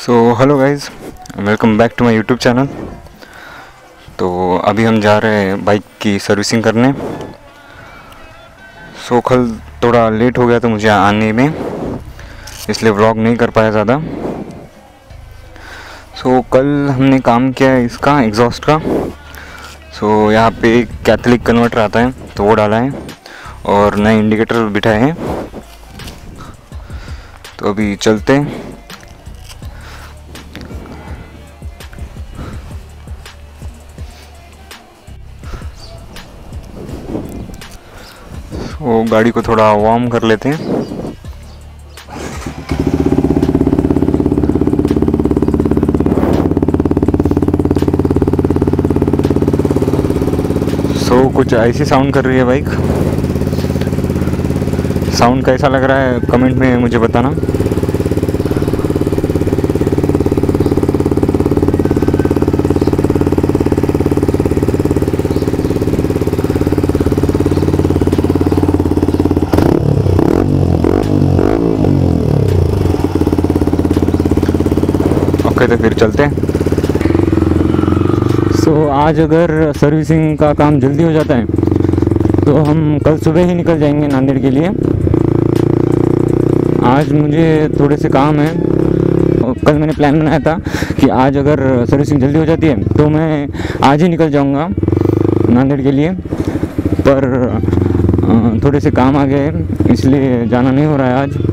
So hello guys, welcome back to my YouTube channel. तो अभी हम जा रहे हैं बाइक की सर्विसिंग करने। सो कल थोड़ा लेट हो गया तो मुझे आने में, इसलिए व्लॉग नहीं कर पाया ज़्यादा। सो कल हमने काम किया है इसका एग्जॉस्ट का। सो यहाँ पे एक कैथलिक कन्वर्टर आता है तो वो डाला है और नए इंडिकेटर बिठाए हैं। तो अभी चलते हैं। वो गाड़ी को थोड़ा वार्म कर लेते हैं। सो कुछ ऐसी साउंड कर रही है बाइक। साउंड कैसा लग रहा है कमेंट में मुझे बताना। तो फिर चलते हैं। सो आज अगर सर्विसिंग का काम जल्दी हो जाता है तो हम कल सुबह ही निकल जाएंगे नांदेड़ के लिए। आज मुझे थोड़े से काम है। कल मैंने प्लान बनाया था कि आज अगर सर्विसिंग जल्दी हो जाती है तो मैं आज ही निकल जाऊंगा नांदेड़ के लिए, पर थोड़े से काम आ गए इसलिए जाना नहीं हो रहा है आज।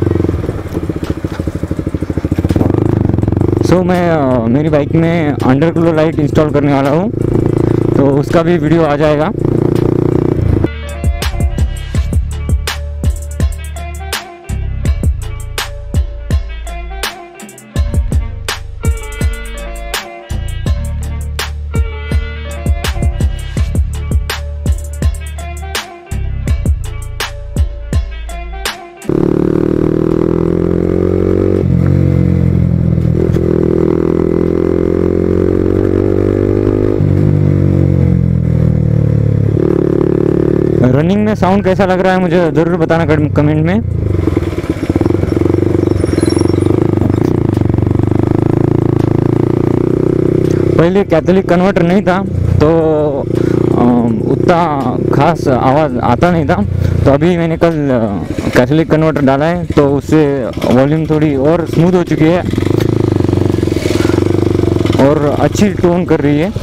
सो मैं मेरी बाइक में अंडरग्लो लाइट इंस्टॉल करने वाला हूँ, तो उसका भी वीडियो आ जाएगा। रनिंग में साउंड कैसा लग रहा है मुझे ज़रूर बताना कमेंट में। पहले कैथोलिक कन्वर्टर नहीं था तो उतना खास आवाज़ आता नहीं था, तो अभी मैंने कल कैथोलिक कन्वर्टर डाला है तो उससे वॉल्यूम थोड़ी और स्मूथ हो चुकी है और अच्छी टोन कर रही है।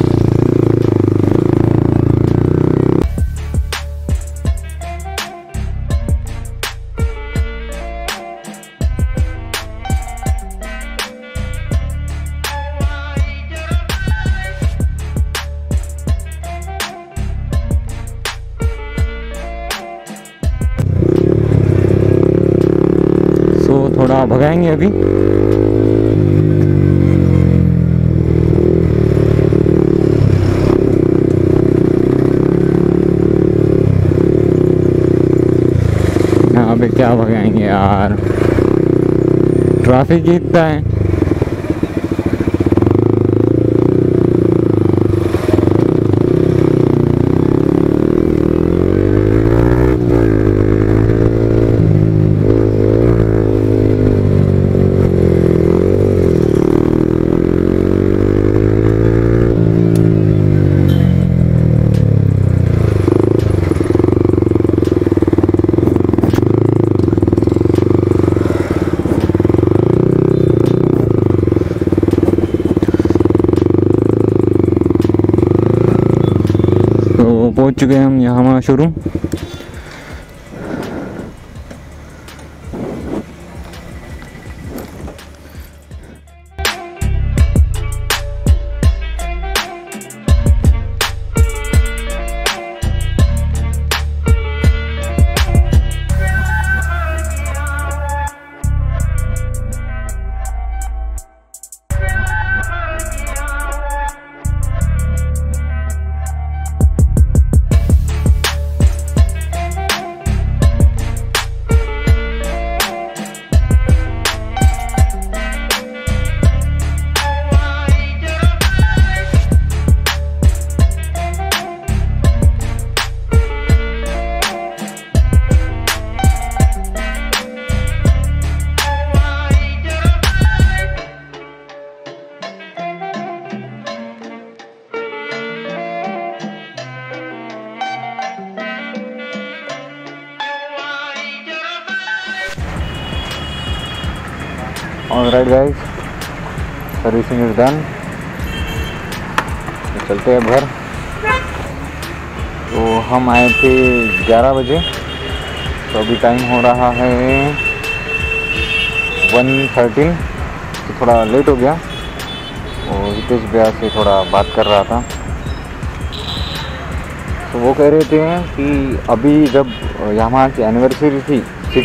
थोड़ा भगाएंगे अभी। यहाँ पे क्या भगाएंगे यार, ट्रैफिक इतना है। पहुंच चुके हैं हम यहाँ showroom. Alright guys, servicing is done. चलते हैं घर। तो हम आए थे 11 बजे, तो अभी टाइम हो रहा है 1:13, तो थोड़ा लेट हो गया। और हितेश भैया से थोड़ा बात कर रहा था, तो वो कह रहे थे कि अभी जब यामाहा की एनिवर्सरी थी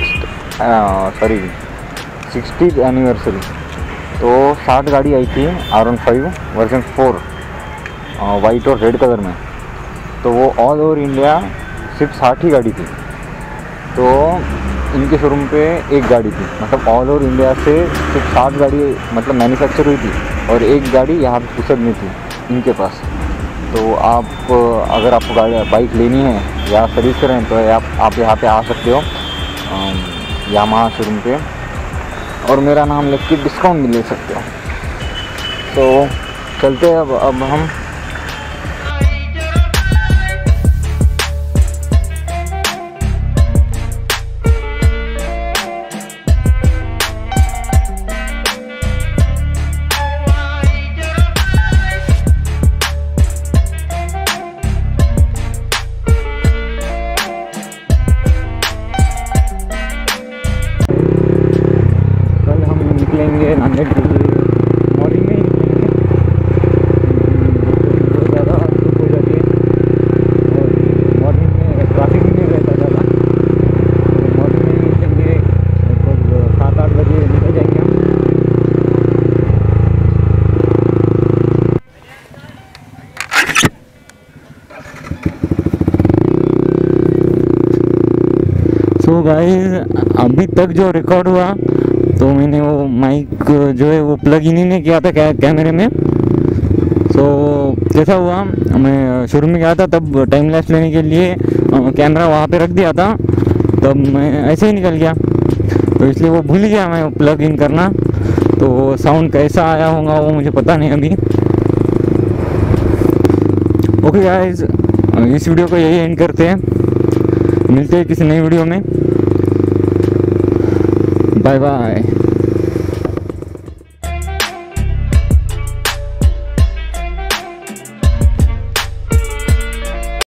60th एनिवर्सरी, तो 60 गाड़ी आई थी R15 वर्जन 4 वाइट और रेड कलर में। तो वो ऑल ओवर इंडिया सिर्फ 60 ही गाड़ी थी। तो इनके शोरूम पे एक गाड़ी थी, मतलब ऑल ओवर इंडिया से सिर्फ 60 गाड़ी मतलब मैन्युफैक्चर हुई थी, और एक गाड़ी यहाँ पे पुसद में थी इनके पास। तो आप अगर आपको बाइक लेनी है या सर्विस करें तो आप यहाँ पे आ सकते हो यामाहा शोरूम पे, और मेरा नाम लिख के डिस्काउंट भी ले सकते हो। तो चलते हैं अब हम। निकलेंगे नांदेड़ के लिए, मॉर्निंग में ही निकलेंगे, बहुत ज़्यादा धूप हो जाती है और मॉर्निंग में ट्रैफिक भी नहीं रहता ज़्यादा। तो मॉर्निंग में ही निकलेंगे, लगभग 7-8 बजे निकल जाएंगे हम। सो गाइस, अभी तक जो रिकॉर्ड हुआ, तो मैंने वो माइक जो है वो प्लग इन ही नहीं किया था कैमरे में। सो कैसा हुआ, मैं शुरू में गया था तब टाइम लैप्स लेने के लिए कैमरा वहाँ पे रख दिया था, तब मैं ऐसे ही निकल गया, तो इसलिए वो भूल गया मैं प्लग इन करना। तो साउंड कैसा आया होगा वो मुझे पता नहीं अभी। ओके गाइस, इस वीडियो को यही एंड करते हैं, मिलते हैं किसी नई वीडियो में। Bye bye.